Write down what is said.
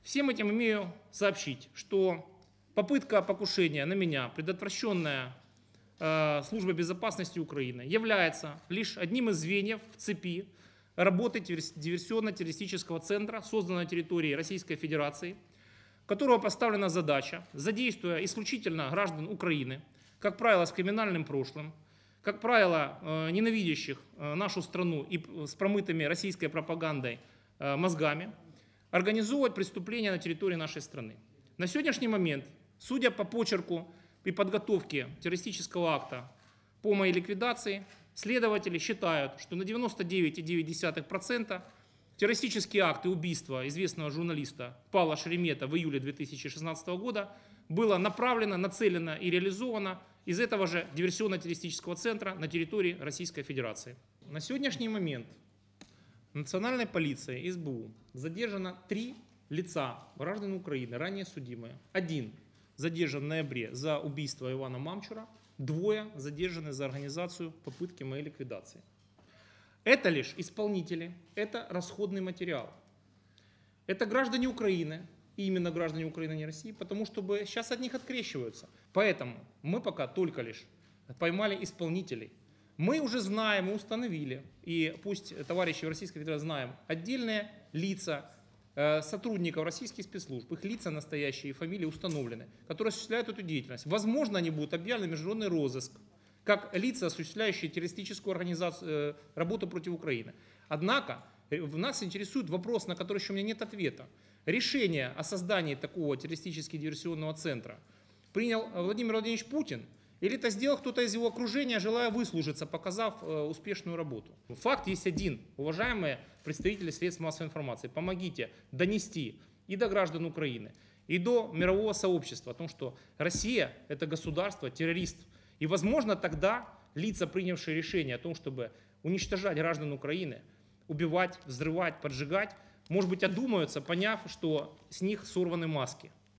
Всем этим имею сообщить, что попытка покушения на меня, предотвращенная Службой безопасности Украины, является лишь одним из звеньев в цепи работы диверсионно-террористического центра, созданного на территории Российской Федерации, у которого поставлена задача, задействуя исключительно граждан Украины, как правило, с криминальным прошлым, как правило, ненавидящих нашу страну и с промытыми российской пропагандой мозгами, организовывать преступления на территории нашей страны. На сегодняшний момент, судя по почерку и подготовке террористического акта по моей ликвидации, следователи считают, что на 99,9% террористический акт и убийство известного журналиста Павла Шеремета в июле 2016 года было направлено, нацелено и реализовано из этого же диверсионно-террористического центра на территории Российской Федерации. На сегодняшний момент Национальной полицией СБУ задержано 3 лица, граждан Украины, ранее судимые. 1 задержан в ноябре за убийство Ивана Мамчура, 2 задержаны за организацию попытки моей ликвидации. Это лишь исполнители, это расходный материал. Это граждане Украины, и именно граждане Украины, не России, потому что сейчас от них открещиваются. Поэтому мы пока только лишь поймали исполнителей. Мы уже знаем и установили, и пусть товарищи в Российской Федерации знаем, отдельные лица сотрудников российских спецслужб, их лица настоящие и фамилии установлены, которые осуществляют эту деятельность. Возможно, они будут объявлены в международный розыск, как лица, осуществляющие террористическую организацию, работу против Украины. Однако нас интересует вопрос, на который еще у меня нет ответа. Решение о создании такого террористического диверсионного центра принял Владимир Владимирович Путин, или это сделал кто-то из его окружения, желая выслужиться, показав успешную работу. Факт есть один. Уважаемые представители средств массовой информации, помогите донести и до граждан Украины, и до мирового сообщества о том, что Россия – это государство террорист. И, возможно, тогда лица, принявшие решение о том, чтобы уничтожать граждан Украины, убивать, взрывать, поджигать, может быть, одумаются, поняв, что с них сорваны маски.